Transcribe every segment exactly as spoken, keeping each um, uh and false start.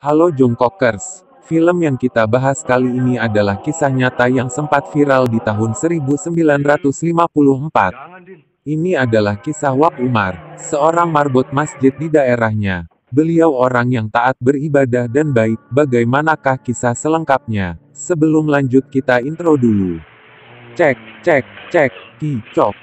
Halo Jongkokers, film yang kita bahas kali ini adalah kisah nyata yang sempat viral di tahun seribu sembilan ratus lima puluh empat. Ini adalah kisah Wak Umar, seorang marbot masjid di daerahnya. Beliau orang yang taat beribadah dan baik. Bagaimanakah kisah selengkapnya? Sebelum lanjut kita intro dulu. Cek, cek, cek, kicok.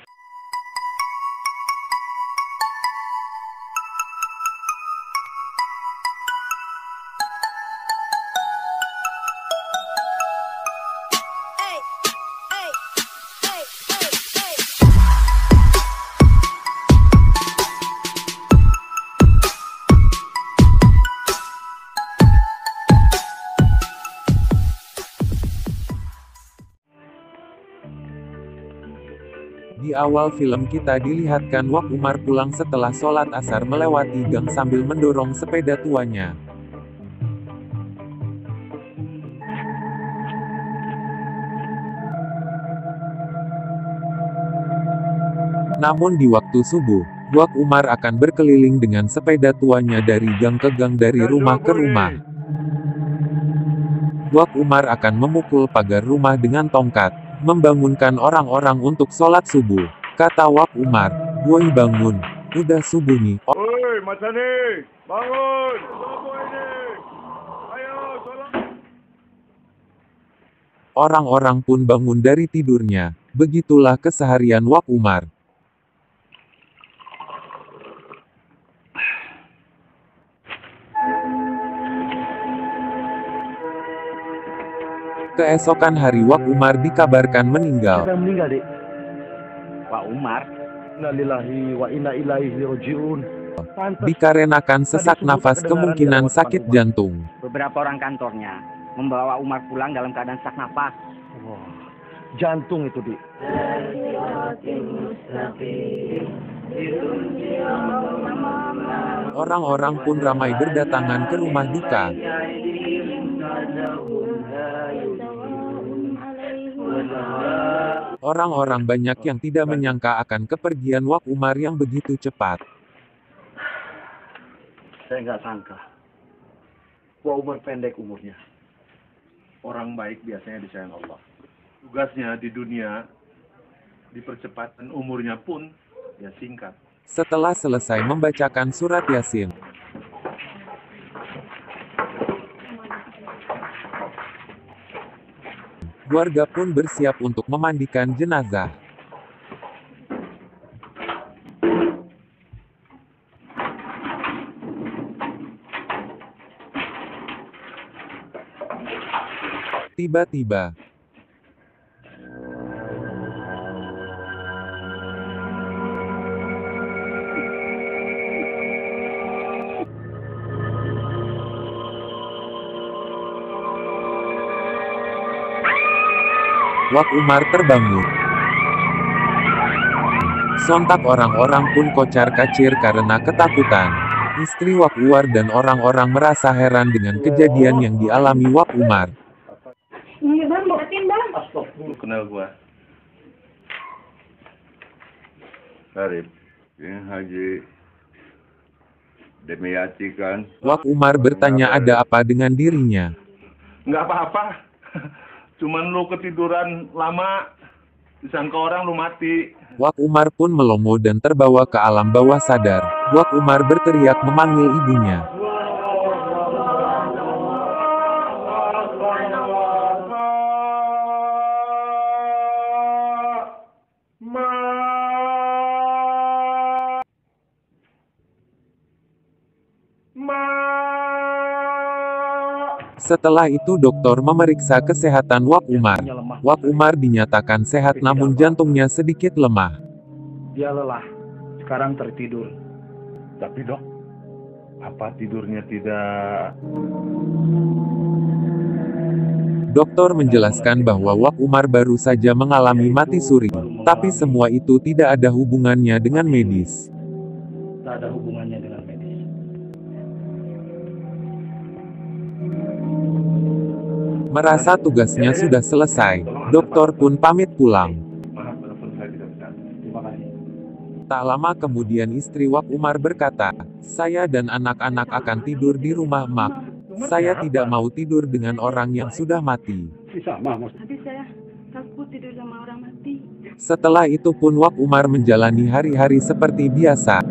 Di awal film kita dilihatkan Wak Umar pulang setelah sholat asar melewati gang sambil mendorong sepeda tuanya. Namun di waktu subuh, Wak Umar akan berkeliling dengan sepeda tuanya dari gang ke gang dari rumah ke rumah. Wak Umar akan memukul pagar rumah dengan tongkat, membangunkan orang-orang untuk sholat subuh. Kata Wak Umar, "Woi bangun, udah subuh nih." Woi, Mas Ani, bangun, subuh ini. Ayo, tolong. Orang-orang pun bangun dari tidurnya. Begitulah keseharian Wak Umar. Keesokan hari Wak Umar dikabarkan meninggal. Siapa yang meninggal, Dek? Pak Umar. Innalillahi wa inna ilaihi raji'un. Pantes. Dikarenakan sesak nafas kemungkinan sakit jantung. Beberapa orang kantornya membawa Umar pulang dalam keadaan sesak napas. Wah, jantung itu, Dek. Orang-orang pun ramai berdatangan ke rumah duka. Orang-orang banyak yang tidak menyangka akan kepergian Wak Umar yang begitu cepat. Saya nggak sangka. Wah, Umar pendek umurnya. Orang baik biasanya disayang Allah. Tugasnya di dunia dipercepat dan umurnya pun ya singkat. Setelah selesai membacakan surat Yasin, keluarga pun bersiap untuk memandikan jenazah. Tiba-tiba, Wak Umar terbangun. Sontak orang-orang pun kocar-kacir karena ketakutan. Istri Wak Umar dan orang-orang merasa heran dengan kejadian yang dialami Wak Umar. Iya bang, liatin bang. Lu kenal gua? Karib, ini Haji Demiyati kan? Wak Umar bertanya ada apa dengan dirinya. Nggak apa-apa. Cuman lu ketiduran lama, disangka orang lu mati. Wak Umar pun melongo dan terbawa ke alam bawah sadar. Wak Umar berteriak memanggil ibunya. Setelah itu dokter memeriksa kesehatan Wak Umar. Wak Umar dinyatakan sehat namun jantungnya sedikit lemah. Dia lelah. Sekarang tertidur. Tapi dok, apa tidurnya tidak... Dokter menjelaskan bahwa Wak Umar baru saja mengalami mati suri. Tapi semua itu tidak ada hubungannya dengan medis. Tak ada hubungannya dengan medis. Merasa tugasnya sudah selesai, dokter pun pamit pulang. Maaf, telepon saya tidak bisa. Terima kasih. Tak lama kemudian istri Wak Umar berkata, "Saya dan anak-anak akan tidur di rumah Mak." Saya tidak mau tidur dengan orang yang sudah mati. Si sama, Mas. Nanti saya takut tidur sama orang mati. Setelah itu pun Wak Umar menjalani hari-hari seperti biasa.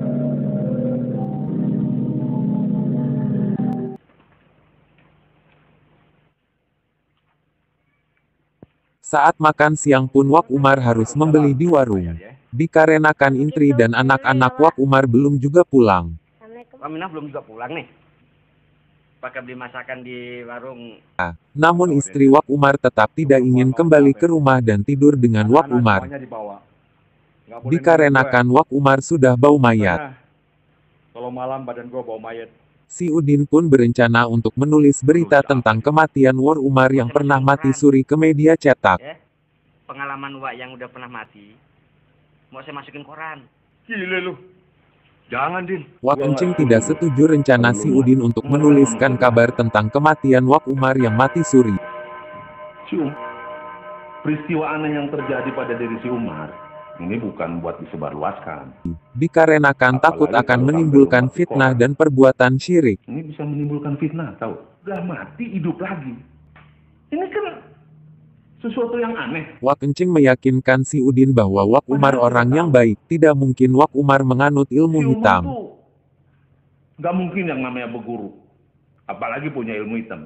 Saat makan siang pun Wak Umar harus membeli di warung. Dikarenakan Intri dan anak-anak Wak Umar belum juga pulang. Aminah belum juga pulang nih. Pakai beli masakan di warung. Namun istri Wak Umar tetap tidak ingin kembali ke rumah dan tidur dengan Wak Umar. Semuanya dibawa. Nggak boleh Dikarenakan Wak Umar sudah bau nunggu gue. mayat. Nah, kalau malam badan gua bau mayat. Si Udin pun berencana untuk menulis berita tentang kematian Wak Umar yang pernah mati suri ke media cetak. Ya. Pengalaman Wak yang udah pernah mati. Mau saya masukin koran. Gile lu. Jangan, Din. Wak Encing tidak setuju rencana si Udin untuk menuliskan kabar tentang kematian Wak Umar yang mati suri. Si Um, peristiwa aneh yang terjadi pada diri si Umar, ini bukan buat disebarluaskan. Dikarenakan takut akan menimbulkan fitnah dan perbuatan syirik. Ini bisa menimbulkan fitnah, tahu? Udah mati, hidup lagi. Ini kan sesuatu yang aneh. Wak Encing meyakinkan si Udin bahwa Wak Umar orang yang baik, tidak mungkin Wak Umar menganut Si ilmu Umar hitam. tuh nggak mungkin yang namanya berguru. Apalagi punya ilmu hitam.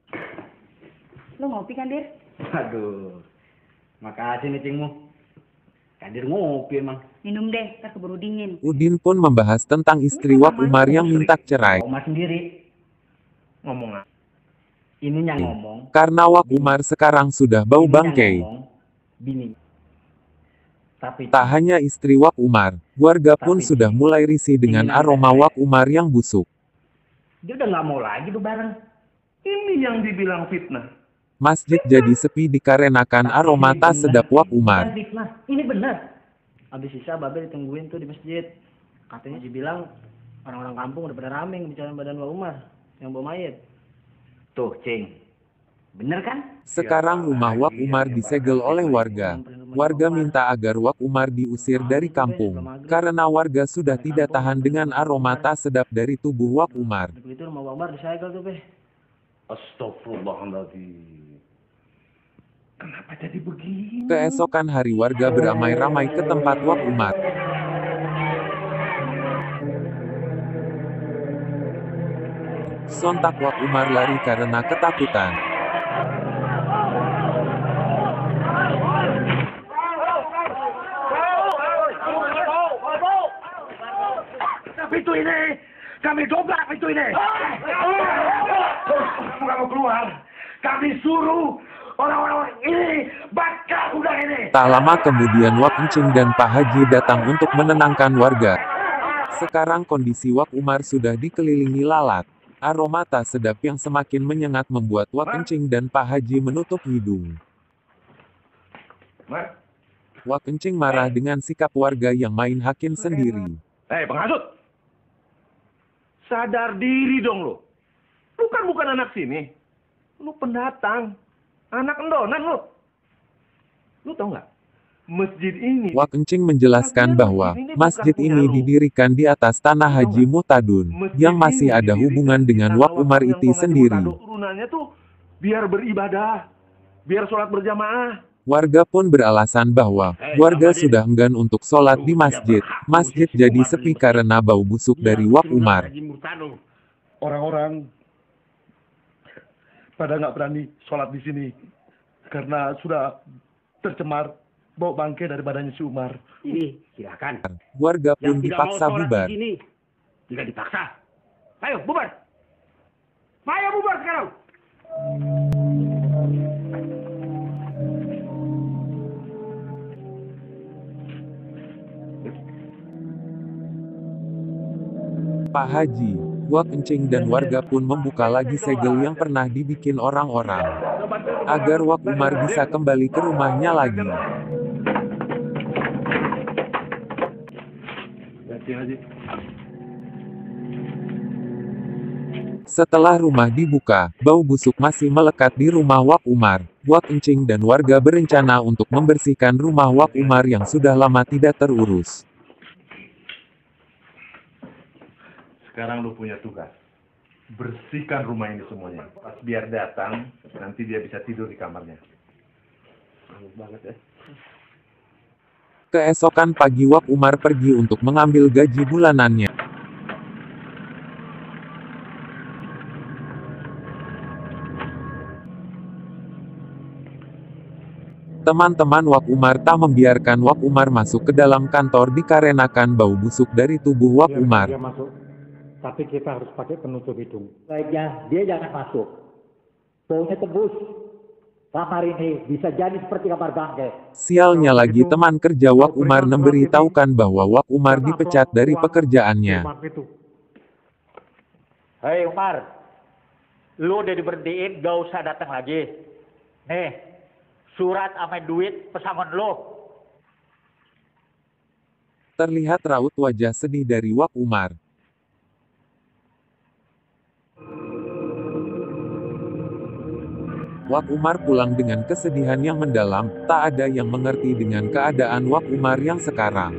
Lo ngopi kan, Dir? Aduh. Makasih nih Cingmu. Kadir ngopi emang. Minum deh, tak keburu dingin. Udin pun membahas tentang istri Wak Umar yang minta cerai. Oma sendiri. Ngomong apa? Ini yang ngomong. Karena Wak Umar sekarang sudah bau Ini yang bangkai. ngomong, Bini. Tapi Tak hanya istri Wak Umar, warga pun sudah mulai risih dengan aroma Wak Umar yang busuk. dia udah nggak mau lagi tuh bareng. Ini yang dibilang fitnah. Masjid jadi sepi dikarenakan aroma tak sedap Wak Umar. Bukan fitnah, ini benar. Habis sisa Babe ditungguin tuh di masjid. Katanya dibilang orang-orang kampung udah pada rame bicarain badan Wak Umar yang bawa mayat. Tuh, Cing. Bener kan? Sekarang rumah Wak Umar disegel oleh warga. Warga minta agar Wak Umar diusir dari kampung, karena warga sudah tidak tahan dengan aroma tak sedap dari tubuh Wak Umar. Begitu rumah Wak Umar disegel tuh, Be. Astagfirullahaladzim. Kenapa jadi begini? Keesokan hari warga beramai-ramai ke tempat Wak Umar. Sontak Wak Umar lari karena ketakutan. Pintu ini, kami dobrak pintu ini. Nggak mau keluar. Kami suruh orang-orang ini bakar gudang ini. Tak lama kemudian Wak Encing dan Pak Haji datang untuk menenangkan warga. Sekarang kondisi Wak Umar sudah dikelilingi lalat. Aroma tak sedap yang semakin menyengat membuat Wak Encing dan Pak Haji menutup hidung. Mar, Wak Encing marah dengan sikap warga yang main hakim sendiri. hei penghasut. Sadar diri dong lo. Lu kan bukan anak sini. Lu pendatang. Anak endonan lu. Lu tau nggak? Masjid ini. Wak Encing menjelaskan bahwa masjid ini didirikan di atas tanah Haji Muhtadun, yang masih ada hubungan dengan Wak Umar itu sendiri. Turunannya tuh biar beribadah, biar sholat berjamaah. Warga pun beralasan bahwa warga sudah enggan untuk sholat di masjid. Masjid jadi sepi karena bau busuk dari Wak Umar. Orang-orang pada nggak berani sholat di sini karena sudah tercemar bau bangkai dari badannya si Umar. Ini silakan. Warga pun Yang tidak mau dipaksa sholat bubar. di sini tidak dipaksa. Ayo bubar. Ayo bubar sekarang. Pak Haji, Wak Encing dan warga pun membuka lagi segel yang pernah dibikin orang-orang, agar Wak Umar bisa kembali ke rumahnya lagi. Setelah rumah dibuka, bau busuk masih melekat di rumah Wak Umar. Wak Encing dan warga berencana untuk membersihkan rumah Wak Umar yang sudah lama tidak terurus. Sekarang lu punya tugas. bersihkan rumah ini semuanya. Pas biar datang, nanti dia bisa tidur di kamarnya. Bagus banget ya. Keesokan pagi Wak Umar pergi untuk mengambil gaji bulanannya. Teman-teman Wak Umar tak membiarkan Wak Umar masuk ke dalam kantor dikarenakan bau busuk dari tubuh Wak Umar. Dia masuk, tapi kita harus pakai penutup hidung. Baiknya dia jangan masuk. Baunya tembus. Kamar ini bisa jadi seperti kamar bangke. Sialnya lagi teman kerja Wak Umar memberitahukan bahwa Wak Umar dipecat dari pekerjaannya. Hei Umar, lu udah diberhentiin, gak usah datang lagi. Nih, surat sama duit pesangon lu. Terlihat raut wajah sedih dari Wak Umar. Wak Umar pulang dengan kesedihan yang mendalam, tak ada yang mengerti dengan keadaan Wak Umar yang sekarang.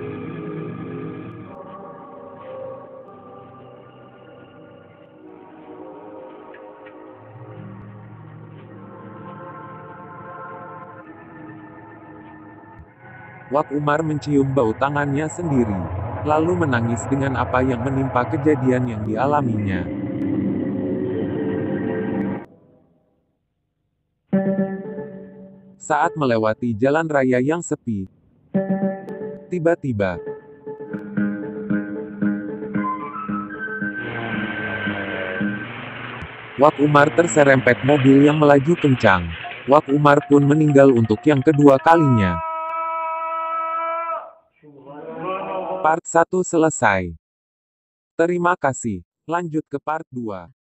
Wak Umar mencium bau tangannya sendiri, lalu menangis dengan apa yang menimpa kejadian yang dialaminya. Saat melewati jalan raya yang sepi, tiba-tiba Wak Umar terserempet mobil yang melaju kencang. Wak Umar pun meninggal untuk yang kedua kalinya. Part satu selesai. Terima kasih. Lanjut ke part dua.